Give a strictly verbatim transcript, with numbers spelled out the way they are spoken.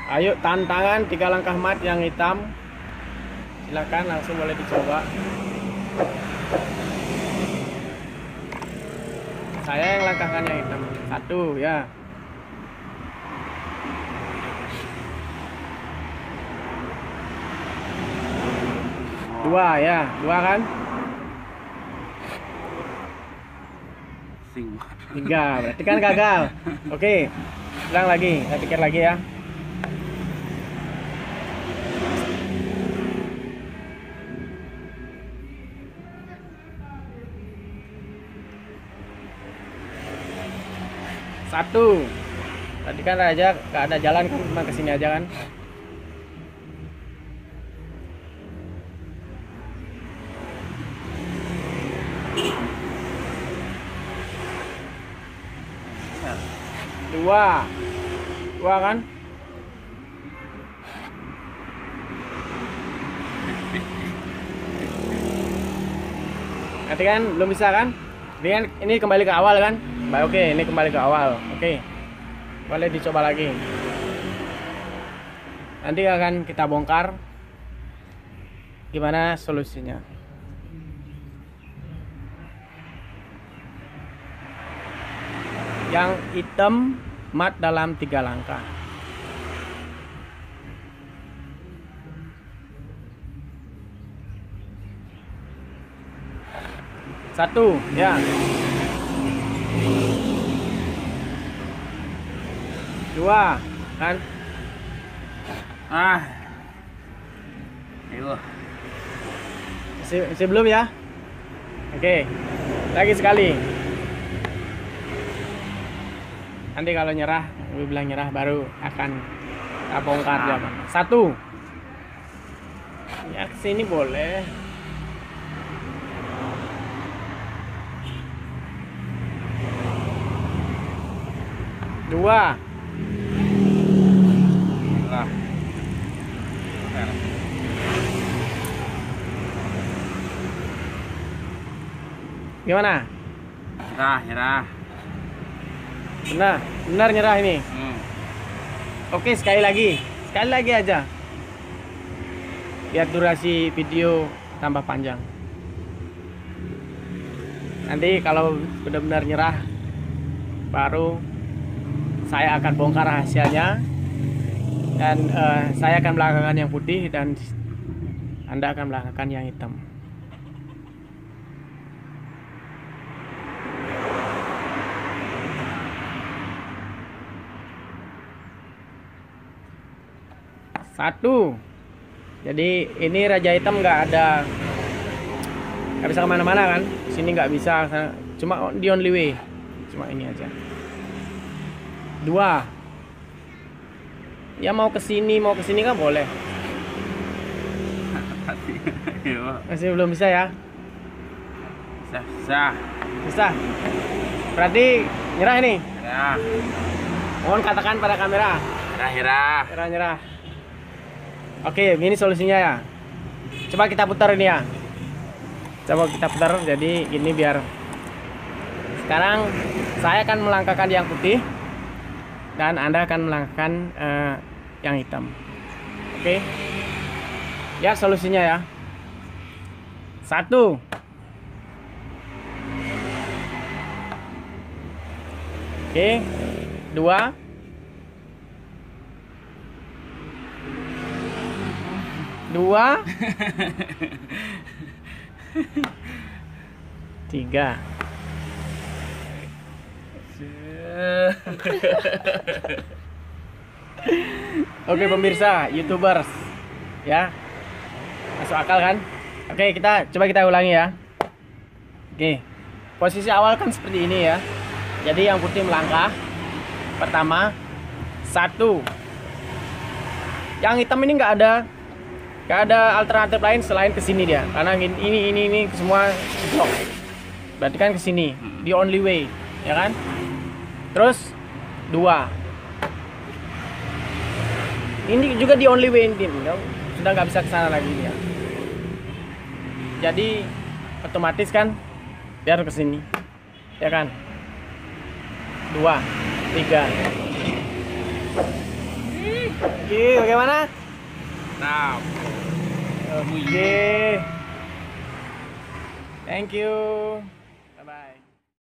Ayo tantangan tiga langkah mat yang hitam. Silakan langsung boleh dicoba. Saya yang langkahkan yang hitam. Satu ya. Dua ya, dua kan? Tiga, berarti kan gagal. Oke, ulang lagi, saya pikir lagi ya. Satu. Tadi kan aja gak ada jalan kan, cuma kesini aja kan. Dua. Dua kan? Nanti kan belum bisa kan? Ini kan ini kembali ke awal kan? Oke, ini kembali ke awal. Oke. Boleh dicoba lagi. Nanti akan kita bongkar gimana solusinya. Yang hitam mat dalam tiga langkah. Satu, ya. Dua, kan? Ah, ayo. Masih, masih belum ya? Oke, lagi sekali. Nanti kalau nyerah, gue bilang nyerah baru akan kita bongkar dia. Satu. Ya kesini boleh. Dua. Lah. Gimana? Nyerah, nyerah. Benar, benar nyerah ini. Hmm. Oke, sekali lagi. Sekali lagi aja. Biar durasi video tambah panjang. Nanti kalau benar-benar nyerah, baru saya akan bongkar rahasianya. Dan uh, saya akan melangkahkan yang putih dan Anda akan melangkahkan yang hitam. Satu. Jadi ini raja hitam nggak ada, nggak bisa kemana-mana kan? Sini nggak bisa, cuma di only way, cuma ini aja. Dua. Ya mau ke sini, mau ke sini kan boleh. Masih belum bisa ya? Bisa, bisa. Bisa. Berarti nyerah ini. Ya. Mohon katakan pada kamera. Nyerah, nyerah. Nyerah, nyerah. Oke, ini solusinya ya. Coba kita putar ini ya. Coba kita putar. Jadi ini biar. Sekarang saya akan melangkahkan yang putih dan Anda akan melangkahkan uh, yang hitam. Oke. Ya solusinya ya. Satu. Oke. Dua. Dua. Tiga. Oke pemirsa, YouTubers, ya, masuk akal kan? Oke, kita coba kita ulangi ya. Oke, posisi awal kan seperti ini ya. Jadi yang putih melangkah. Pertama, satu. Yang hitam ini nggak ada, nggak ada alternatif lain selain kesini dia. Karena ini ini ini, ini semua blok. Berarti kan kesini, the only way, ya kan? Terus dua. Ini juga di only way ini, sudah nggak bisa ke sana lagi ya. Jadi otomatis kan biar ke sini, ya kan? Dua, tiga. Oke, bagaimana? Nah, Oke. Thank you.